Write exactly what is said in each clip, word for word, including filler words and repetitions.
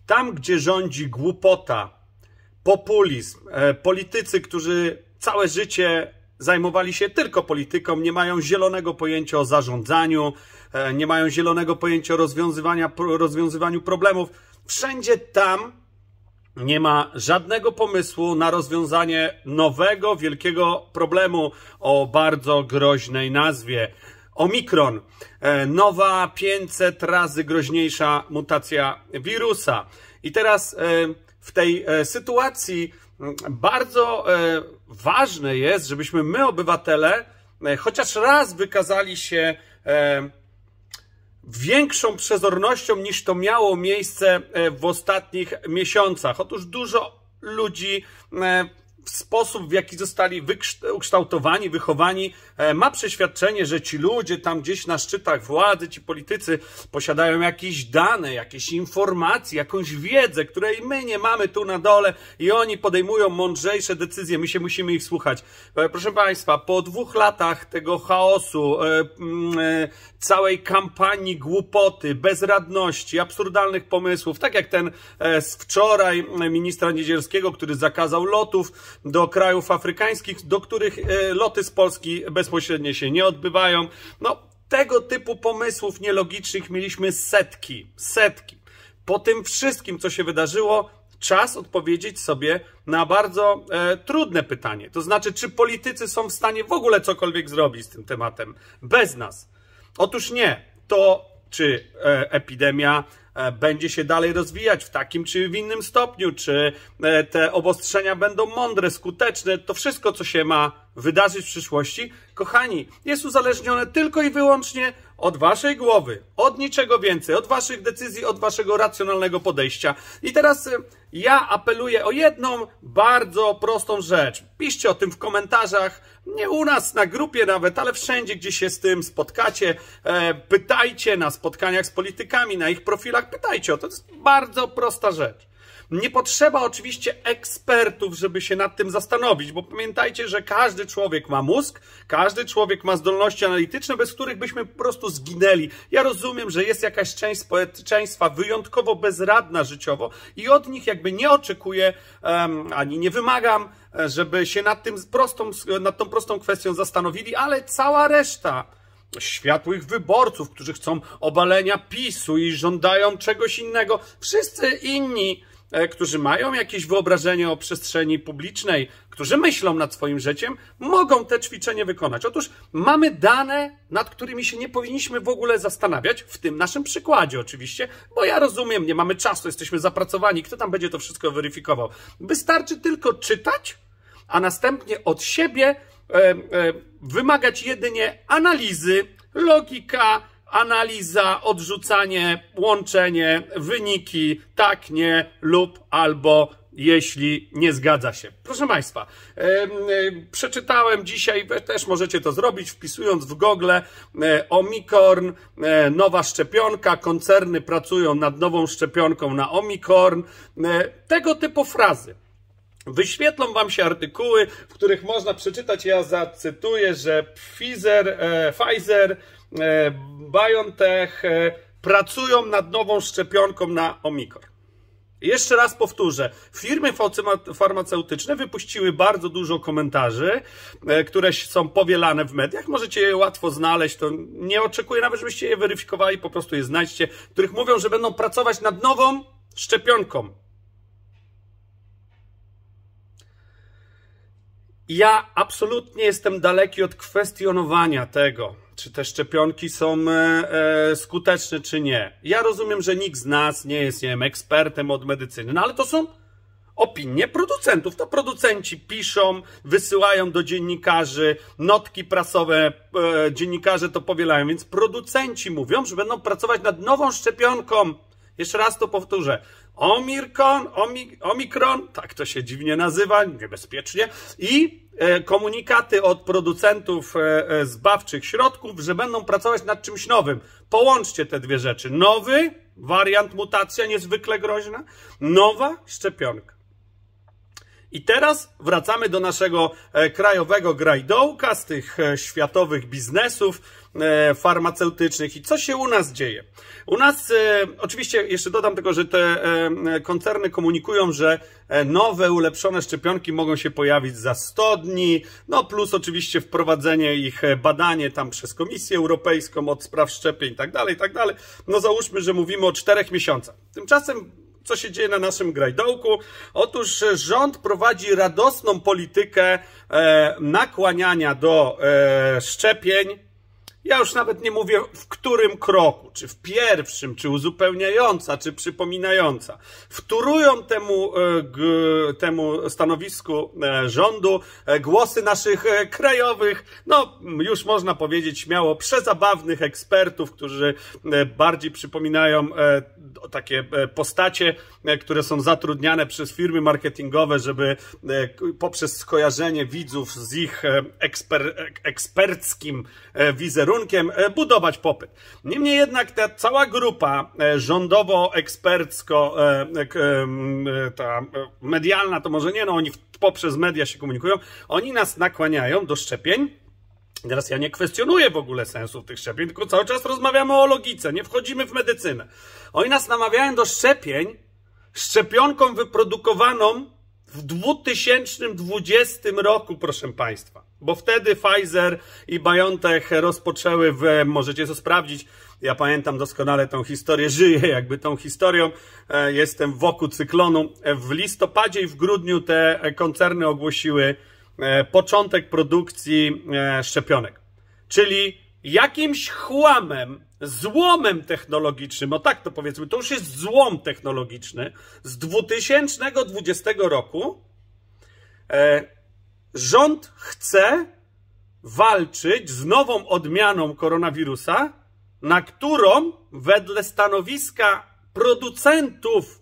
Tam, gdzie rządzi głupota, populizm, politycy, którzy całe życie zajmowali się tylko polityką, nie mają zielonego pojęcia o zarządzaniu, nie mają zielonego pojęcia o rozwiązywaniu, rozwiązywaniu problemów. Wszędzie tam nie ma żadnego pomysłu na rozwiązanie nowego, wielkiego problemu o bardzo groźnej nazwie. Omikron, nowa pięćset razy groźniejsza mutacja wirusa. I teraz w tej sytuacji bardzo ważne jest, żebyśmy my, obywatele, chociaż raz wykazali się większą przezornością niż to miało miejsce w ostatnich miesiącach. Otóż dużo ludzi w sposób, w jaki zostali ukształtowani, wychowani, ma przeświadczenie, że ci ludzie tam gdzieś na szczytach władzy, ci politycy posiadają jakieś dane, jakieś informacje, jakąś wiedzę, której my nie mamy tu na dole i oni podejmują mądrzejsze decyzje, my się musimy ich słuchać. Proszę Państwa, po dwóch latach tego chaosu, całej kampanii głupoty, bezradności, absurdalnych pomysłów, tak jak ten z wczoraj ministra Niedzielskiego, który zakazał lotów do krajów afrykańskich, do których loty z Polski bezpośrednio się nie odbywają. No, tego typu pomysłów nielogicznych mieliśmy setki, setki. Po tym wszystkim, co się wydarzyło, czas odpowiedzieć sobie na bardzo e, trudne pytanie. To znaczy, czy politycy są w stanie w ogóle cokolwiek zrobić z tym tematem bez nas? Otóż nie. To, czy e, epidemia będzie się dalej rozwijać w takim czy w innym stopniu, czy te obostrzenia będą mądre, skuteczne, to wszystko, co się ma wydarzyć w przyszłości, kochani, jest uzależnione tylko i wyłącznie od waszej głowy, od niczego więcej, od waszych decyzji, od waszego racjonalnego podejścia. I teraz ja apeluję o jedną bardzo prostą rzecz. Piszcie o tym w komentarzach, nie u nas na grupie nawet, ale wszędzie, gdzie się z tym spotkacie. Pytajcie na spotkaniach z politykami, na ich profilach, pytajcie o to. To jest bardzo prosta rzecz. Nie potrzeba oczywiście ekspertów, żeby się nad tym zastanowić, bo pamiętajcie, że każdy człowiek ma mózg, każdy człowiek ma zdolności analityczne, bez których byśmy po prostu zginęli. Ja rozumiem, że jest jakaś część społeczeństwa wyjątkowo bezradna życiowo i od nich jakby nie oczekuję, um, ani nie wymagam, żeby się nad tym prostą, nad tą prostą kwestią zastanowili, ale cała reszta światłych wyborców, którzy chcą obalenia PiSu i żądają czegoś innego, wszyscy inni, którzy mają jakieś wyobrażenie o przestrzeni publicznej, którzy myślą nad swoim życiem, mogą te ćwiczenie wykonać. Otóż mamy dane, nad którymi się nie powinniśmy w ogóle zastanawiać, w tym naszym przykładzie oczywiście, bo ja rozumiem, nie mamy czasu, jesteśmy zapracowani, kto tam będzie to wszystko weryfikował. Wystarczy tylko czytać, a następnie od siebie e, e, wymagać jedynie analizy, logika, analiza, odrzucanie, łączenie, wyniki, tak, nie, lub, albo, jeśli nie zgadza się. Proszę Państwa, e, e, przeczytałem dzisiaj, też możecie to zrobić, wpisując w Google e, Omikron, e, nowa szczepionka, koncerny pracują nad nową szczepionką na Omikron, e, tego typu frazy. Wyświetlą wam się artykuły, w których można przeczytać, ja zacytuję, że Pfizer, e, Pfizer e, BioNTech e, pracują nad nową szczepionką na Omikron. Jeszcze raz powtórzę, firmy farmaceutyczne wypuściły bardzo dużo komentarzy, e, które są powielane w mediach. Możecie je łatwo znaleźć, to nie oczekuję nawet, żebyście je weryfikowali, po prostu je znajdźcie, w których mówią, że będą pracować nad nową szczepionką. Ja absolutnie jestem daleki od kwestionowania tego, czy te szczepionki są e, skuteczne, czy nie. Ja rozumiem, że nikt z nas nie jest, nie wiem, ekspertem od medycyny, no ale to są opinie producentów. To producenci piszą, wysyłają do dziennikarzy, notki prasowe, e, dziennikarze to powielają, więc producenci mówią, że będą pracować nad nową szczepionką. Jeszcze raz to powtórzę. Omikron, omik, Omikron, tak to się dziwnie nazywa, niebezpiecznie, i e, komunikaty od producentów e, e, zbawczych środków, że będą pracować nad czymś nowym. Połączcie te dwie rzeczy. Nowy wariant, mutacja niezwykle groźna, nowa szczepionka. I teraz wracamy do naszego krajowego grajdołka z tych światowych biznesów farmaceutycznych. I co się u nas dzieje? U nas, oczywiście jeszcze dodam tylko, że te koncerny komunikują, że nowe, ulepszone szczepionki mogą się pojawić za sto dni, no plus oczywiście wprowadzenie ich, badanie tam przez Komisję Europejską od spraw szczepień i tak dalej, i tak dalej. No załóżmy, że mówimy o czterech miesiącach. Tymczasem co się dzieje na naszym grajdołku? Otóż rząd prowadzi radosną politykę e, nakłaniania do e, szczepień. Ja już nawet nie mówię w którym kroku, czy w pierwszym, czy uzupełniająca, czy przypominająca. Wtórują temu, temu stanowisku rządu głosy naszych krajowych, no już można powiedzieć śmiało, przezabawnych ekspertów, którzy bardziej przypominają takie postacie, które są zatrudniane przez firmy marketingowe, żeby poprzez skojarzenie widzów z ich eksper, eksperckim wizerunkiem budować popyt. Niemniej jednak ta cała grupa rządowo-ekspercko, ta medialna, to może nie, no oni poprzez media się komunikują, oni nas nakłaniają do szczepień. Teraz ja nie kwestionuję w ogóle sensu tych szczepień, tylko cały czas rozmawiamy o logice, nie wchodzimy w medycynę. Oni nas namawiają do szczepień szczepionką wyprodukowaną w dwa tysiące dwudziestym roku, proszę Państwa. Bo wtedy Pfizer i BioNTech rozpoczęły, w, możecie to sprawdzić, ja pamiętam doskonale tą historię, żyję jakby tą historią, jestem wokół cyklonu. W listopadzie i w grudniu te koncerny ogłosiły początek produkcji szczepionek. Czyli jakimś chłamem, złomem technologicznym, o tak to powiedzmy, to już jest złom technologiczny, z dwa tysiące dwudziestego roku e, rząd chce walczyć z nową odmianą koronawirusa, na którą wedle stanowiska producentów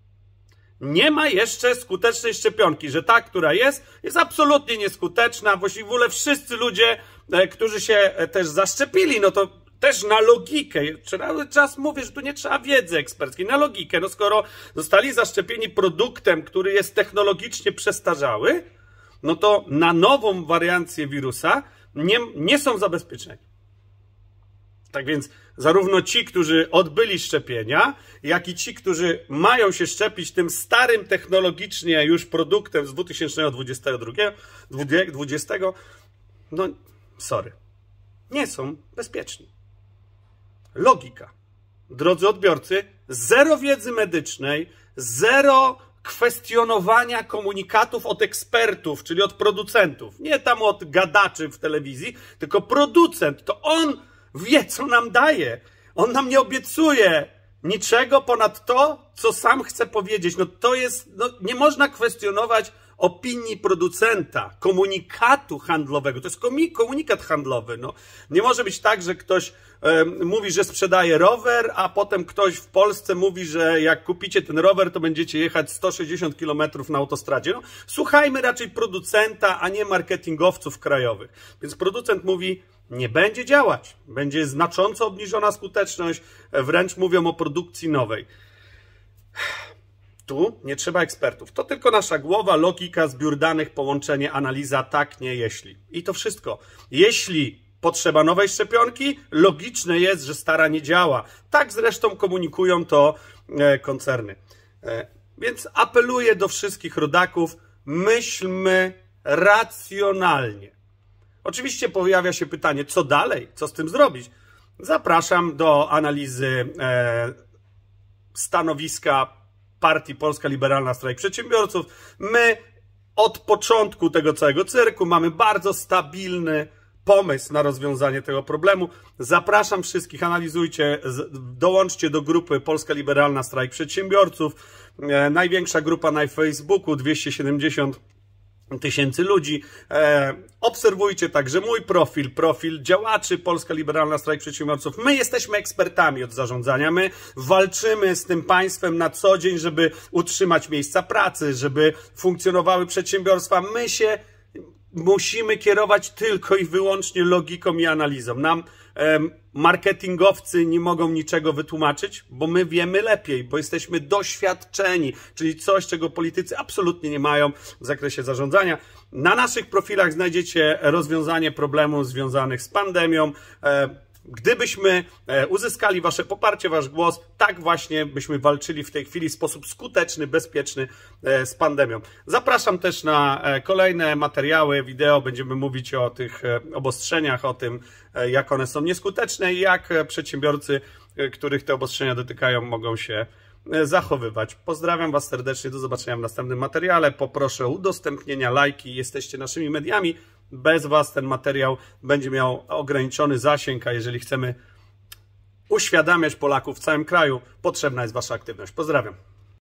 nie ma jeszcze skutecznej szczepionki, że ta, która jest, jest absolutnie nieskuteczna. Właściwie w ogóle wszyscy ludzie, którzy się też zaszczepili, no to też na logikę, cały czas mówię, że tu nie trzeba wiedzy eksperckiej, na logikę, no skoro zostali zaszczepieni produktem, który jest technologicznie przestarzały, no to na nową wariancję wirusa nie, nie są zabezpieczeni. Tak więc zarówno ci, którzy odbyli szczepienia, jak i ci, którzy mają się szczepić tym starym technologicznie już produktem z dwa tysiące dwudziestego, no sorry, nie są bezpieczni. Logika. Drodzy odbiorcy, zero wiedzy medycznej, zero kwestionowania komunikatów od ekspertów, czyli od producentów. Nie tam od gadaczy w telewizji, tylko producent. To on wie, co nam daje. On nam nie obiecuje niczego ponad to, co sam chce powiedzieć. No to jest, no nie można kwestionować opinii producenta, komunikatu handlowego. To jest komunikat handlowy. No, nie może być tak, że ktoś e, mówi, że sprzedaje rower, a potem ktoś w Polsce mówi, że jak kupicie ten rower, to będziecie jechać sto sześćdziesiąt kilometrów na autostradzie. No, słuchajmy raczej producenta, a nie marketingowców krajowych. Więc producent mówi, nie będzie działać. Będzie znacząco obniżona skuteczność. Wręcz mówią o produkcji nowej. Tu nie trzeba ekspertów. To tylko nasza głowa, logika, zbiór danych, połączenie, analiza, tak, nie, jeśli. I to wszystko. Jeśli potrzeba nowej szczepionki, logiczne jest, że stara nie działa. Tak zresztą komunikują to koncerny. Więc apeluję do wszystkich rodaków, myślmy racjonalnie. Oczywiście pojawia się pytanie, co dalej? Co z tym zrobić? Zapraszam do analizy e, stanowiska Partii Polska Liberalna Strajk Przedsiębiorców. My od początku tego całego cyrku mamy bardzo stabilny pomysł na rozwiązanie tego problemu. Zapraszam wszystkich, analizujcie, dołączcie do grupy Polska Liberalna Strajk Przedsiębiorców. E, największa grupa na Facebooku, dwieście siedemdziesiąt tysięcy ludzi. E, obserwujcie także mój profil, profil działaczy Polska Liberalna Strajk Przedsiębiorców. My jesteśmy ekspertami od zarządzania. My walczymy z tym państwem na co dzień, żeby utrzymać miejsca pracy, żeby funkcjonowały przedsiębiorstwa. My się musimy kierować tylko i wyłącznie logiką i analizą. Nam e, marketingowcy nie mogą niczego wytłumaczyć, bo my wiemy lepiej, bo jesteśmy doświadczeni, czyli coś, czego politycy absolutnie nie mają w zakresie zarządzania. Na naszych profilach znajdziecie rozwiązanie problemów związanych z pandemią. Gdybyśmy uzyskali wasze poparcie, wasz głos, tak właśnie byśmy walczyli w tej chwili w sposób skuteczny, bezpieczny z pandemią. Zapraszam też na kolejne materiały, wideo. Będziemy mówić o tych obostrzeniach, o tym, jak one są nieskuteczne i jak przedsiębiorcy, których te obostrzenia dotykają, mogą się zachowywać. Pozdrawiam was serdecznie, do zobaczenia w następnym materiale. Poproszę o udostępnienia, lajki, jesteście naszymi mediami. Bez was ten materiał będzie miał ograniczony zasięg, a jeżeli chcemy uświadamiać Polaków w całym kraju, potrzebna jest wasza aktywność. Pozdrawiam.